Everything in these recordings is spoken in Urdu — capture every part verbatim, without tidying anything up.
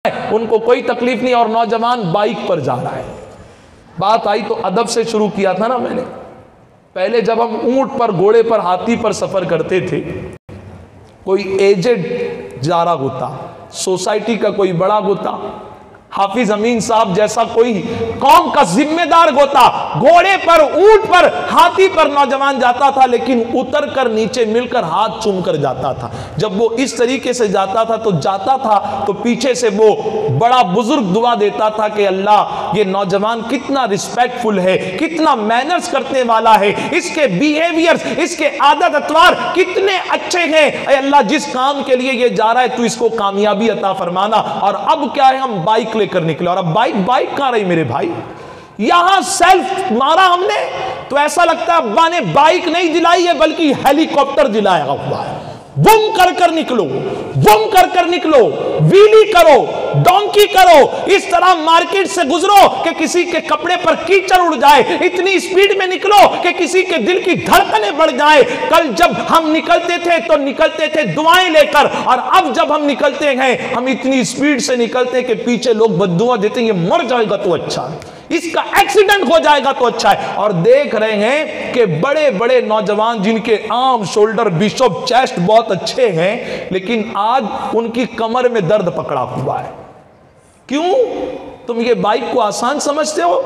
ان کو کوئی تکلیف نہیں، اور نوجوان بائک پر جا رہا ہے۔ بات آئی تو ادب سے شروع کیا تھا نا میں نے۔ پہلے جب ہم اونٹ پر، گھوڑے پر، ہاتھی پر سفر کرتے تھے، کوئی ایجڈ جا رہا ہوتا، سوسائٹی کا کوئی بڑا ہوتا، حافظ امین صاحب جیسا کوئی قوم کا ذمہ دار ہوتا، گھوڑے پر، اونٹ پر، ہاتھی پر نوجوان جاتا تھا، لیکن اتر کر نیچے مل کر ہاتھ چوم کر جاتا تھا۔ جب وہ اس طریقے سے جاتا تھا تو جاتا تھا تو پیچھے سے وہ بڑا بزرگ دعا دیتا تھا کہ اللہ یہ نوجوان کتنا رسپیکٹ فل ہے، کتنا مینرز کرنے والا ہے، اس کے بیہیویئرز، اس کے عادت اتوار کتنے اچھے ہیں، اے اللہ جس کام کے لیے یہ جا رہا ہے تو اس کو کامیابی عطا فرمانا۔ اور اب کیا ہے، ہم بائک لے کر نکلے، اور اب بائک بائک کہاں رہی میرے بھائی؟ یہاں سیلف مارا ہم نے تو ایسا لگتا ہے ابا نے بائک نہیں دلائی ہے بلکہ ہیلی کاپٹر دلایا ہوا ہے۔ بم کر کر نکلو، بم کر کر نکلو، ویلی کرو، ڈونکی کرو، اس طرح مارکیٹ سے گزرو کہ کسی کے کپڑے پر کیچڑ اڑ جائے، اتنی سپیڈ میں نکلو کہ کسی کے دل کی دھڑکنیں بڑھ جائیں۔ کل جب ہم نکلتے تھے تو نکلتے تھے دعائیں لے کر، اور اب جب ہم نکلتے ہیں ہم اتنی سپیڈ سے نکلتے ہیں کہ پیچھے لوگ بددعا دیتے ہیں، یہ مر جائے گا تو اچھا ہے، اس کا ایکسیڈنٹ ہو جائے گا تو اچھا ہے۔ اور دیکھ رہے ہیں کہ بڑے بڑے نوجوان جن کے آرم، شولڈر، بیشپ، چیسٹ بہت اچھے ہیں، لیکن آج ان کی کمر میں درد پکڑا ہوا ہے۔ کیوں؟ تم یہ بائک کو آسان سمجھتے ہو؟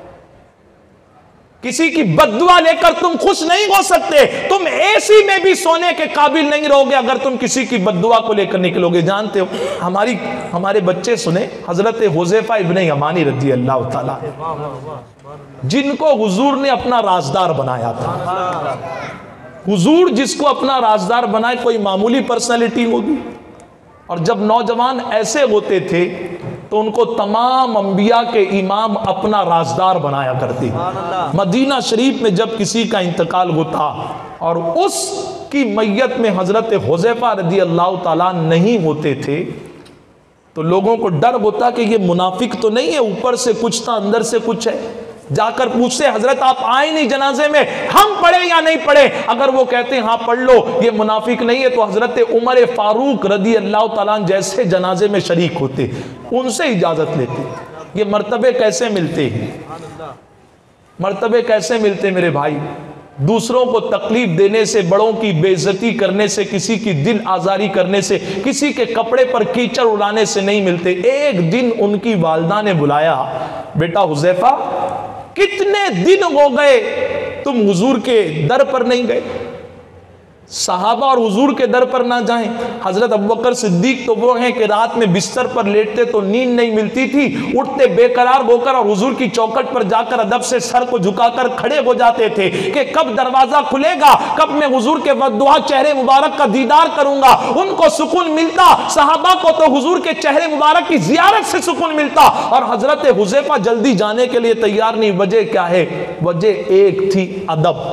کسی کی بددعا لے کر تم خوش نہیں ہو سکتے، تم اے سی میں بھی سونے کے قابل نہیں رہو گے اگر تم کسی کی بددعا کو لے کر نکلو گے۔ جانتے ہو ہماری ہمارے بچے سنیں، حضرت حذیفہ ابن یمانی رضی اللہ تعالیٰ جن کو حضور نے اپنا رازدار بنایا تھا۔ حضور جس کو اپنا رازدار بنائے کوئی معمولی پرسنالٹی ہوگی؟ اور جب نوجوان ایسے ہوتے تھے تو ان کو تمام انبیاء کے امام اپنا رازدار بنایا کرتے۔ مدینہ شریف میں جب کسی کا انتقال ہوتا اور اس کی میت میں حضرت حذیفہ رضی اللہ تعالیٰ نہیں ہوتے تھے تو لوگوں کو ڈر ہوتا کہ یہ منافق تو نہیں ہے، اوپر سے کچھ تھا اندر سے کچھ ہے۔ جا کر پوچھتے حضرت آپ آئے نہیں جنازے میں، ہم پڑھے یا نہیں پڑھے؟ اگر وہ کہتے ہیں ہاں پڑھ لو، یہ منافق نہیں ہے، تو حضرت عمر فاروق رضی اللہ تعالیٰ جیسے جنازے میں شریک ہوتے، ان سے اجازت لیتے۔ یہ مرتبے کیسے ملتے ہیں؟ مرتبے کیسے ملتے میرے بھائی؟ دوسروں کو تکلیف دینے سے، بڑوں کی بے عزتی کرنے سے، کسی کی دل آزاری کرنے سے، کسی کے کپڑے پر کیچڑ اڑانے سے نہیں ملتے۔ ایک دن ان کی والدہ نے بلایا، بیٹا حذیفہ کتنے دن ہو گئے تم حضور کے در پر نہیں گئے؟ صحابہ اور حضور کے در پر نہ جائیں۔ حضرت ابوبکر صدیق تو وہ ہیں کہ رات میں بستر پر لیٹتے تو نیند نہیں ملتی تھی، اٹھتے بے قرار ہو کر اور حضور کی چوکھٹ پر جا کر ادب سے سر کو جھکا کر کھڑے ہو جاتے تھے کہ کب دروازہ کھلے گا، کب میں حضور کے ودعا چہرے مبارک کا دیدار کروں گا۔ ان کو سکون ملتا، صحابہ کو تو حضور کے چہرے مبارک کی زیارت سے سکون ملتا، اور حضرت حذیفہ جلدی جانے کے لیے تیار نہیں۔ وجہ کیا ہے؟ وجہ ایک تھی، ادب۔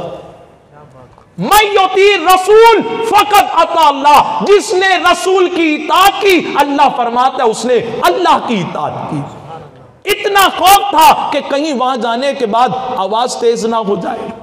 میں یطیع رسول فقط اطاع اللہ، جس نے رسول کی اطاعت کی اللہ فرماتا ہے اس نے اللہ کی اطاعت کی۔ اتنا خوف تھا کہ کہیں وہاں جانے کے بعد آواز تیز نہ ہو جائے۔